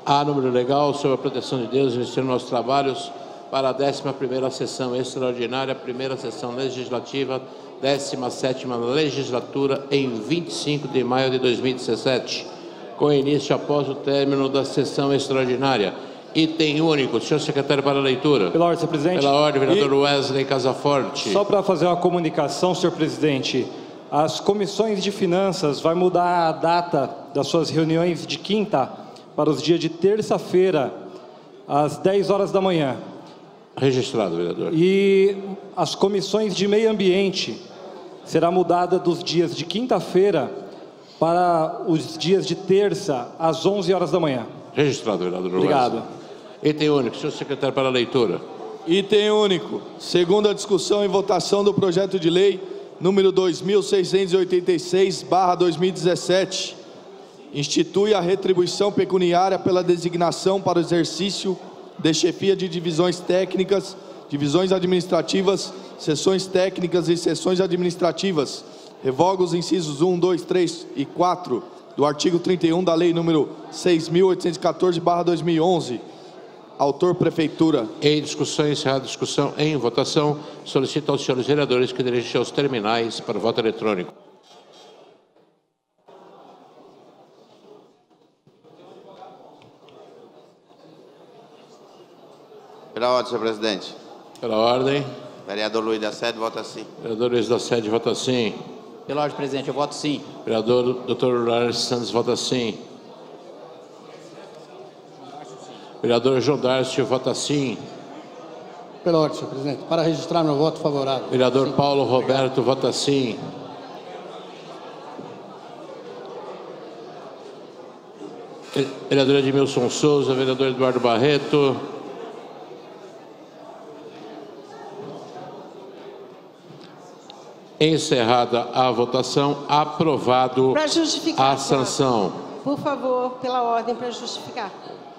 A número legal sobre a proteção de Deus, iniciando nossos trabalhos para a 11ª sessão extraordinária, primeira sessão legislativa, 17ª legislatura, em 25 de maio de 2017, com início após o término da sessão extraordinária. Item único. Senhor secretário, para a leitura. Pela ordem, senhor presidente. Pela ordem, vereador Wesley Casaforte. Só para fazer uma comunicação, senhor presidente, as comissões de finanças vai mudar a data das suas reuniões de quinta para os dias de terça-feira, às 10 horas da manhã. Registrado, vereador. E as comissões de meio ambiente será mudada dos dias de quinta-feira para os dias de terça, às 11 horas da manhã. Registrado, vereador. Obrigado. Item único. Senhor secretário, para a leitura. Item único. Segunda discussão e votação do projeto de lei número 2686/2017. Institui a retribuição pecuniária pela designação para o exercício de chefia de divisões técnicas, divisões administrativas, seções técnicas e seções administrativas. Revoga os incisos 1, 2, 3 e 4 do artigo 31 da Lei número 6.814/2011. Autor, Prefeitura. Em discussão, encerrada a discussão, em votação, solicito aos senhores vereadores que dirigem seus terminais para o voto eletrônico. Pela ordem, senhor presidente. Pela ordem. Vereador Luiz da Sede, vota sim. Vereador Luiz da Sede, vota sim. Pela ordem, presidente, eu voto sim. Vereador Dr. Lars Santos, vota sim. Vereador João Darcio, vota sim. Pela ordem, senhor presidente. Para registrar meu voto favorável. Vereador Paulo Roberto, vota sim. Vereador Edmilson Souza, vereador Eduardo Barreto. Encerrada a votação, aprovado para justificar, a sanção. Por favor, pela ordem, para justificar.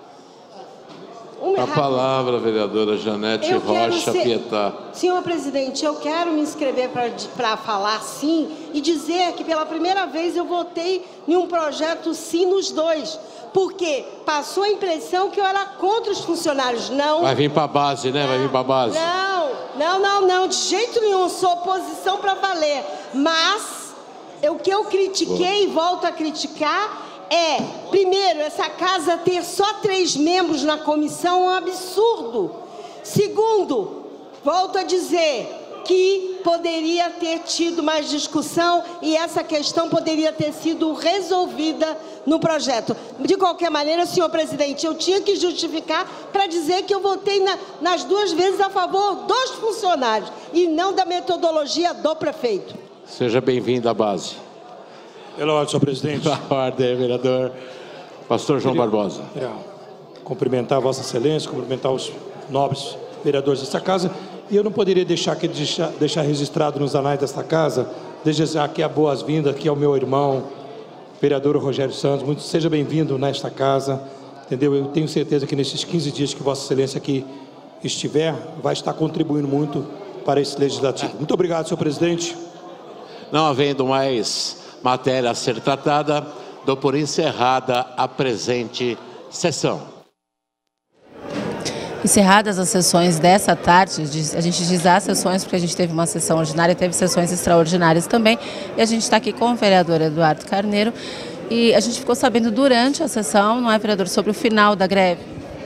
A palavra, vereadora Janete Rocha Pietá. Senhor presidente, eu quero me inscrever para falar sim e dizer que pela primeira vez eu votei em um projeto sim nos dois, porque passou a impressão que eu era contra os funcionários. Não. Vai vir para a base, né? Vai vir para a base. Não, de jeito nenhum, sou oposição para valer. Mas o que eu critiquei e volto a criticar é, primeiro, essa casa ter só 3 membros na comissão é um absurdo. Segundo, volto a dizer que poderia ter tido mais discussão e essa questão poderia ter sido resolvida no projeto. De qualquer maneira, senhor presidente, eu tinha que justificar para dizer que eu votei nas 2 vezes a favor dos funcionários e não da metodologia do prefeito. Seja bem-vindo à base. Pela ordem, senhor presidente. Pela ordem, vereador Pastor João Barbosa. Cumprimentar Vossa Excelência, cumprimentar os nobres vereadores desta casa. E eu não poderia deixar registrado nos anais desta casa, desejar aqui a boas-vindas aqui ao meu irmão, vereador Rogério Santos. Seja bem-vindo nesta casa, entendeu? Eu tenho certeza que nesses 15 dias que Vossa Excelência aqui estiver, vai estar contribuindo muito para esse legislativo. Muito obrigado, senhor presidente. Não havendo mais matéria a ser tratada, dou por encerrada a presente sessão. Encerradas as sessões dessa tarde, a gente diz as sessões porque a gente teve uma sessão ordinária e teve sessões extraordinárias também, e a gente está aqui com o vereador Eduardo Carneiro, e a gente ficou sabendo durante a sessão, não é, vereador, sobre o final da greve?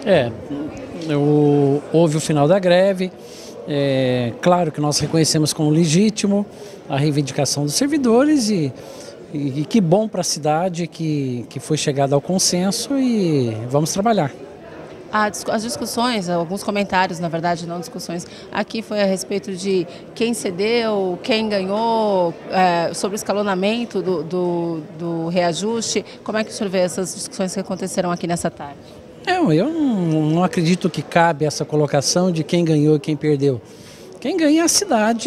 Houve o final da greve, claro que nós reconhecemos como legítimo a reivindicação dos servidores e que bom para a cidade que foi chegado ao consenso e vamos trabalhar. As discussões, alguns comentários, na verdade, não discussões, aqui foi a respeito de quem cedeu, quem ganhou, sobre o escalonamento do reajuste. Como é que o senhor vê essas discussões que aconteceram aqui nessa tarde? Eu não acredito que cabe essa colocação de quem ganhou e quem perdeu. Quem ganha é a cidade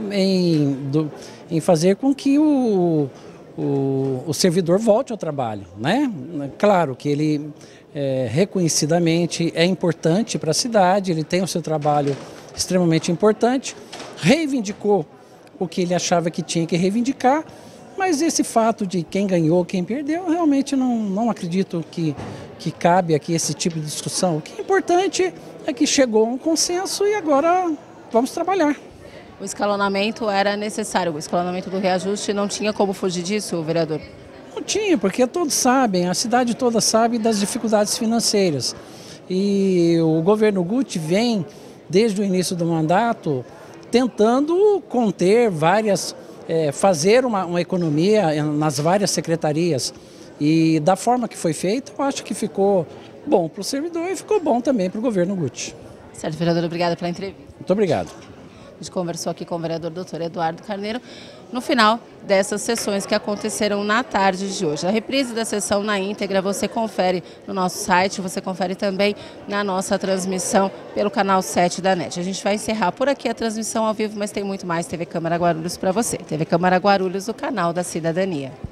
em fazer com que o servidor volte ao trabalho, né? Claro que ele reconhecidamente é importante para a cidade, ele tem o seu trabalho extremamente importante, reivindicou o que ele achava que tinha que reivindicar, mas esse fato de quem ganhou, quem perdeu, realmente não acredito que que cabe aqui esse tipo de discussão. O que é importante é que chegou a um consenso e agora vamos trabalhar. O escalonamento era necessário, o escalonamento do reajuste não tinha como fugir disso, vereador? Não tinha, porque todos sabem, a cidade toda sabe das dificuldades financeiras. E o governo Guti vem, desde o início do mandato, tentando conter fazer uma economia nas várias secretarias. E da forma que foi feito, eu acho que ficou bom para o servidor e ficou bom também para o governo Guti. Certo, vereador, obrigada pela entrevista. Muito obrigado. A gente conversou aqui com o vereador Dr. Eduardo Carneiro no final dessas sessões que aconteceram na tarde de hoje. A reprise da sessão na íntegra você confere no nosso site, você confere também na nossa transmissão pelo canal 7 da NET. A gente vai encerrar por aqui a transmissão ao vivo, mas tem muito mais TV Câmara Guarulhos para você. TV Câmara Guarulhos, o canal da cidadania.